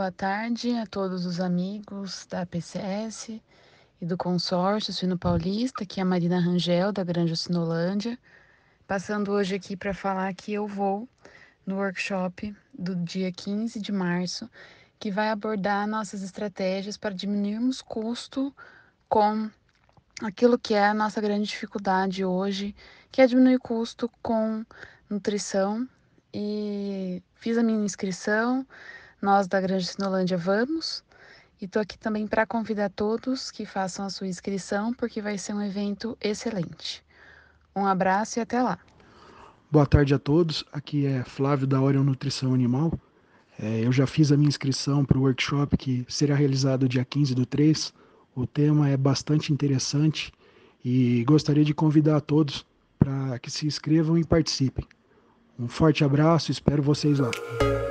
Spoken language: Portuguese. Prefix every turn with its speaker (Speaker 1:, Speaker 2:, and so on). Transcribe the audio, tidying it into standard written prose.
Speaker 1: boa tarde a todos os amigos da PCS e do consórcio Suíno Paulista, que é a Marina Rangel, da Granja Suinolândia, passando hoje aqui para falar que eu vou no workshop do dia 15 de março, que vai abordar nossas estratégias para diminuirmos custo com aquilo que é a nossa grande dificuldade hoje, que é diminuir custo com nutrição. E fiz a minha inscrição, nós da Granja Sinolândia vamos, e estou aqui também para convidar todos que façam a sua inscrição, porque vai ser um evento excelente. Um abraço e até lá.
Speaker 2: Boa tarde a todos, aqui é Flávio da Orion Nutrição Animal. Eu já fiz a minha inscrição para o workshop que será realizado dia 15/3. O tema é bastante interessante e gostaria de convidar a todos para que se inscrevam e participem. Um forte abraço, espero vocês lá.